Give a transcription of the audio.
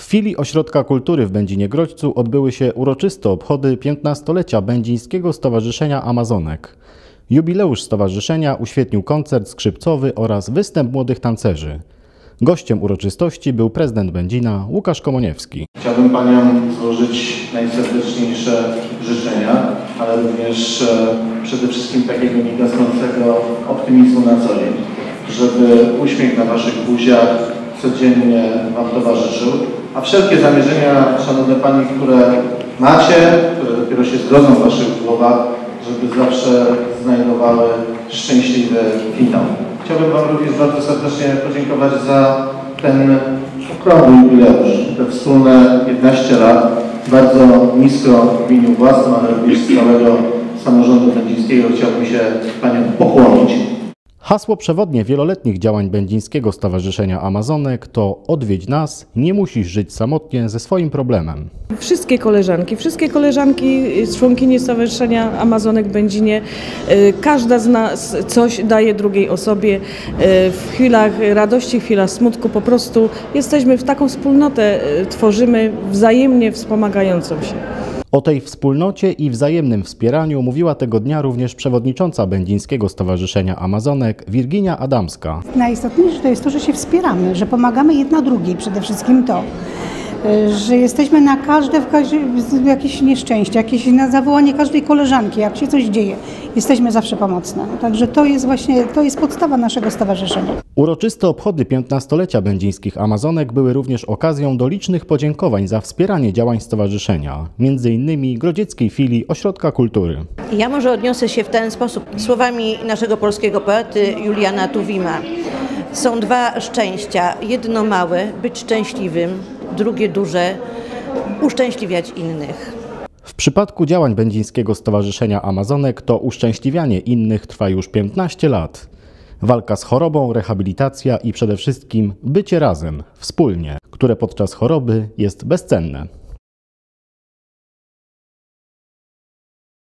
filii Ośrodka Kultury w Będzinie-Grodźcu odbyły się uroczyste obchody 15-lecia Będzińskiego Stowarzyszenia Amazonek. Jubileusz stowarzyszenia uświetnił koncert skrzypcowy oraz występ młodych tancerzy. Gościem uroczystości był prezydent Będzina Łukasz Komoniewski. Chciałbym Paniom złożyć najserdeczniejsze życzenia, ale również przede wszystkim takiego niegasnącego optymizmu na co dzień, żeby uśmiech na Waszych buziach codziennie Wam towarzyszył, a wszelkie zamierzenia, Szanowne Panie, które macie, które dopiero się zrodzą w Waszych głowach, żeby zawsze znajdowały szczęśliwy finał. Chciałbym Wam również bardzo serdecznie podziękować za ten okrągły jubileusz, te wspólne 15 lat. Bardzo nisko w imieniu własnym, ale również z całego samorządu będzińskiego chciałbym się Paniom pokłonić. Hasło przewodnie wieloletnich działań Będzińskiego Stowarzyszenia Amazonek to "Odwiedź nas, nie musisz żyć samotnie ze swoim problemem". Wszystkie koleżanki, członkini Stowarzyszenia Amazonek w Będzinie, każda z nas coś daje drugiej osobie. W chwilach radości, w chwilach smutku po prostu jesteśmy w taką wspólnotę, tworzymy wzajemnie wspomagającą się. O tej wspólnocie i wzajemnym wspieraniu mówiła tego dnia również przewodnicząca Będzińskiego Stowarzyszenia Amazonek Wirginia Adamska. Najistotniejsze to jest to, że się wspieramy, że pomagamy jedna drugiej, przede wszystkim to, że jesteśmy na każde jakieś nieszczęście, na zawołanie każdej koleżanki, jak się coś dzieje, jesteśmy zawsze pomocne. Także to jest podstawa naszego stowarzyszenia. Uroczyste obchody 15-lecia Będzińskich Amazonek były również okazją do licznych podziękowań za wspieranie działań stowarzyszenia, m.in. grodzieckiej filii Ośrodka Kultury. Ja może odniosę się w ten sposób słowami naszego polskiego poety Juliana Tuwima. Są dwa szczęścia, jedno małe, być szczęśliwym, drugie duże, uszczęśliwiać innych. W przypadku działań Będzińskiego Stowarzyszenia Amazonek to uszczęśliwianie innych trwa już 15 lat. Walka z chorobą, rehabilitacja i przede wszystkim bycie razem, wspólnie, które podczas choroby jest bezcenne.